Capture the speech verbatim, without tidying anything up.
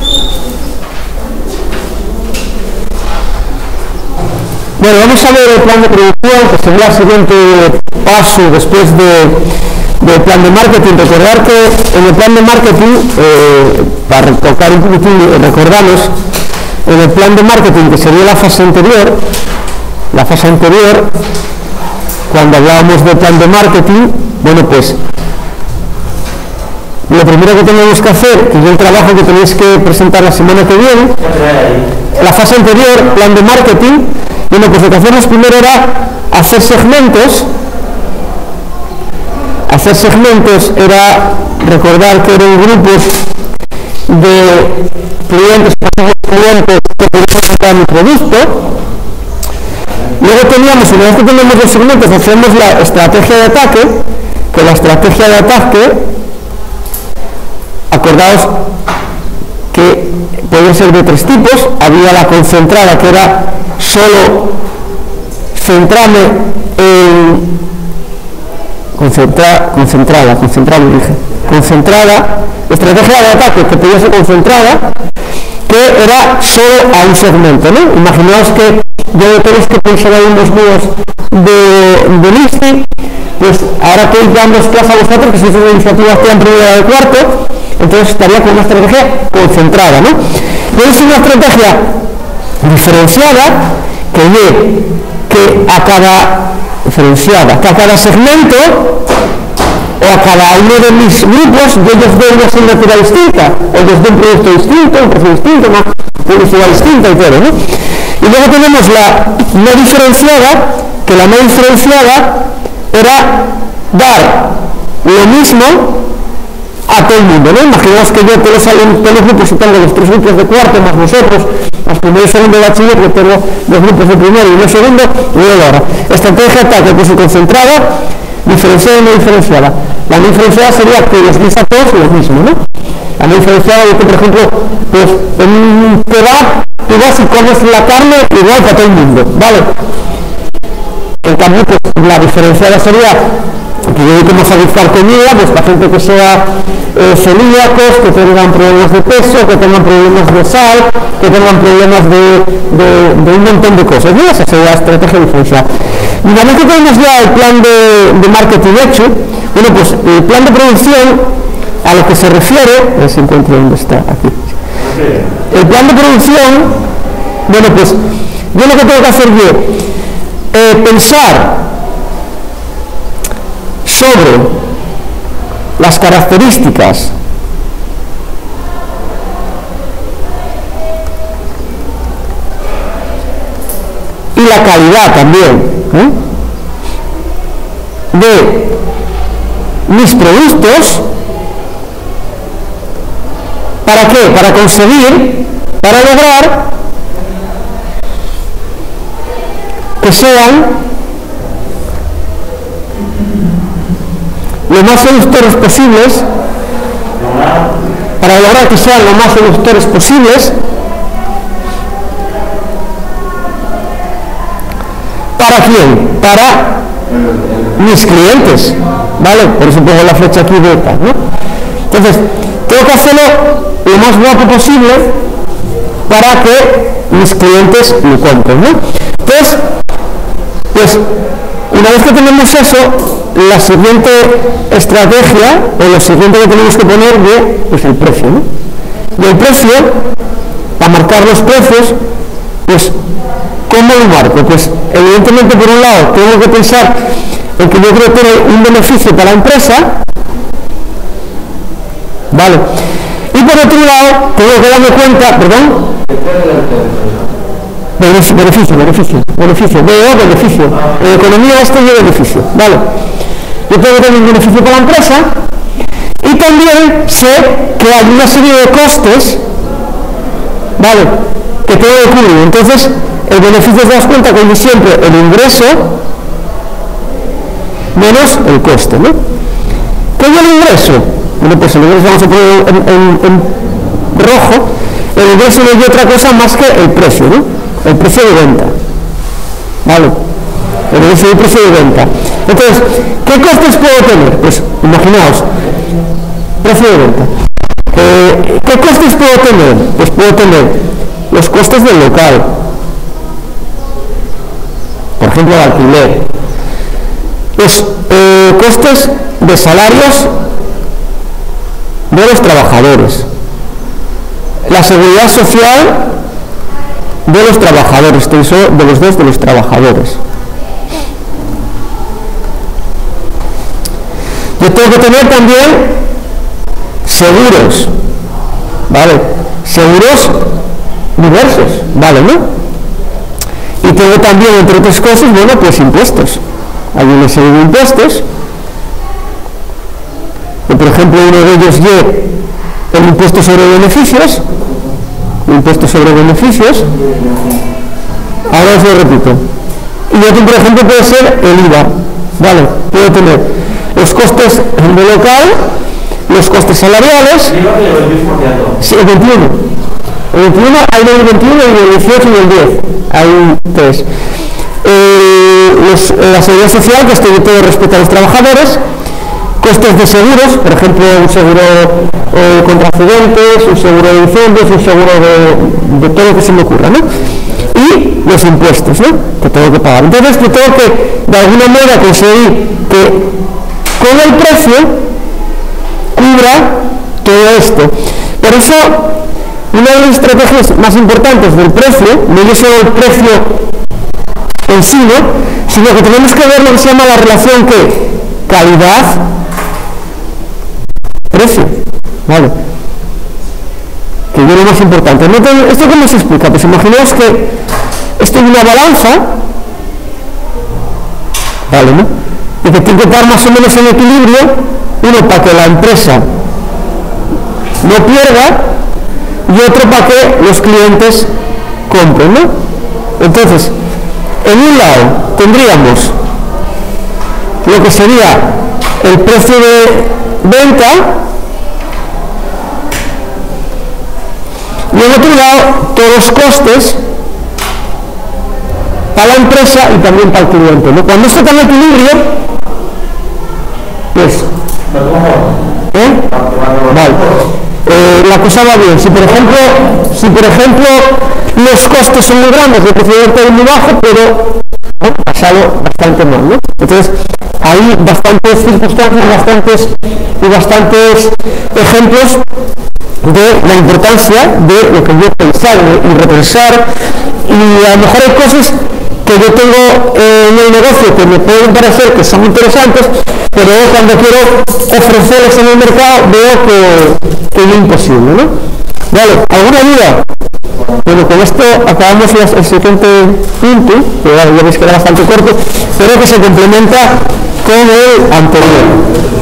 Bueno, vamos a ver el plan de producción, que sería el siguiente paso después de, del plan de marketing. Recordar que en el plan de marketing, eh, para tocar un poquitín, recordamos, en el plan de marketing, que sería la fase anterior, la fase anterior, cuando hablábamos del plan de marketing, bueno, pues lo primero que tenemos que hacer, que es el trabajo que tenéis que presentar la semana que viene, la fase anterior, plan de marketing, bueno, pues lo que hacemos primero era hacer segmentos. Hacer segmentos era recordar que eran grupos de clientes, clientes que podían mi producto. Luego teníamos, una vez que tenemos los segmentos, hacemos la estrategia de ataque, que la estrategia de ataque, acordaos que puede ser de tres tipos. Había la concentrada, que era solo centrarme en concentra, concentrada, concentrada, dije, concentrada, estrategia de ataque que podía ser concentrada, que era solo a un segmento, ¿no? Imaginaos que yo tenéis que pensar ahí unos números de, de listing, pues ahora estoy dando clase a vosotros, que sois una iniciativa que en primera de cuarto, entonces estaría con una estrategia concentrada, ¿no? Y es una estrategia diferenciada que ve que a cada diferenciada, que a cada segmento o a cada uno de mis grupos yo les doy una asignatura distinta, o les doy un producto distinto, un precio distinto, una publicidad distinta y todo, ¿no? Y luego tenemos la no diferenciada, que la no diferenciada era dar lo mismo a todo el mundo, ¿no? Imaginaos que yo todos los, todos los grupos, y tengo los tres grupos de cuarto más vosotros, más primero y segundo de bachiller, que tengo los grupos de primero y de segundo, y luego ahora. Estrategia ataque, pues concentrada, diferenciada y no diferenciada. La no diferenciada sería que les dice a todos lo mismo, ¿no? La no diferenciada es que, por ejemplo, pues en un kebab, tú vas y comes la carne igual que a todo el mundo, ¿vale? En cambio, pues la diferenciada sería que yo como satisfacer comida, pues para gente que sea eh, celíacos, que tengan problemas de peso, que tengan problemas de sal, que tengan problemas de, de, de un montón de cosas, ¿no? Esa sería la estrategia diferencial. Y una vez que tenemos ya el plan de, de marketing hecho, bueno, pues el plan de producción a lo que se refiere, a ver si encuentro dónde está, aquí. El plan de producción, bueno, pues yo lo que tengo que hacer yo, eh, pensar sobre las características y la calidad también, ¿eh? de mis productos. ¿Para qué? Para conseguir, para lograr que sean lo más seductores posibles, para lograr que sean lo más seductores posibles, ¿para quién? Para mis clientes, ¿vale? Por eso pongo la flecha aquí de tal, ¿no? Entonces, tengo que hacerlo lo más guapo posible para que mis clientes lo compren, ¿no? Entonces, pues, una vez que tenemos eso, la siguiente estrategia, o lo siguiente que tenemos que poner es pues, el precio, ¿no? Y el precio, para marcar los precios, pues, ¿cómo lo marco? Pues, evidentemente, por un lado, tengo que pensar en que yo quiero tener un beneficio para la empresa, ¿vale? Y por otro lado, tengo que darme cuenta, perdón, beneficio, beneficio, beneficio, beneficio, B O, beneficio, en economía esto es beneficio, ¿vale? Yo tengo que tener un beneficio para la empresa y también sé que hay una serie de costes, ¿vale?, que tengo que cubrir. Entonces, el beneficio, te das cuenta que es siempre el ingreso menos el coste, ¿no? ¿Qué es el ingreso? Bueno, pues el ingreso vamos a poner en, en, en rojo. El ingreso no es otra cosa más que el precio, ¿no? El precio de venta, ¿vale? El ingreso y el precio de venta. Entonces, ¿qué costes puedo tener? Pues, imaginaos, precio de venta. Eh, ¿Qué costes puedo tener? Pues puedo tener los costes del local, por ejemplo el alquiler, los eh, costes de salarios de los trabajadores, la seguridad social de los trabajadores, de los dos de los trabajadores. Yo tengo que tener también seguros, ¿vale? Seguros diversos, ¿vale? ¿No? Y tengo también, entre otras cosas, bueno, pues impuestos. Hay una serie de impuestos. Y, por ejemplo, uno de ellos es el impuesto sobre beneficios. El impuesto sobre beneficios. Ahora os lo repito. Y otro, por ejemplo, puede ser el I V A. ¿Vale? Puedo tener los costes de local, los costes salariales. Sí, el veintiuno. El veintiuno, hay el veintiuno, el dieciocho y el diez. Hay tres. Eh, los, la seguridad social, que estoy de todo respeto a los trabajadores. Costes de seguros, por ejemplo, un seguro eh, contra accidentes, un seguro de incendios, un seguro de, de todo lo que se me ocurra, ¿no? Y los impuestos, ¿no? Que tengo que pagar. Entonces, yo tengo que, de alguna manera, conseguir que con el precio cubra todo esto. Por eso, una de las estrategias más importantes del precio no es solo el precio en sí, ¿no? Sino que tenemos que ver lo que se llama la relación que calidad precio, ¿vale? Que es lo más importante. ¿Esto cómo se explica? Pues imaginaos que esto es una balanza, ¿vale? ¿No? Y que tiene que estar más o menos en equilibrio, uno para que la empresa no pierda y otro para que los clientes compren, ¿no? Entonces, en un lado tendríamos lo que sería el precio de venta y en otro lado todos los costes para la empresa y también para el cliente, ¿no? Cuando esto está en equilibrio, pues ¿eh? Vale. Eh, la cosa va bien. Si por ejemplo si por ejemplo los costes son muy grandes, el precio de venta es muy bajo, pero ¿no? pasado bastante mal, ¿no? Entonces hay bastantes circunstancias bastantes y bastantes ejemplos de la importancia de lo que yo pensar y repensar, y a lo mejor hay cosas que yo tengo eh, en el negocio que me pueden parecer que son interesantes, pero cuando quiero ofrecerlas en el mercado veo que, que es imposible, ¿no? Vale, ¿alguna duda? Bueno, con esto acabamos las, el siguiente punto, que ya veis que era bastante corto, pero que se complementa con el anterior.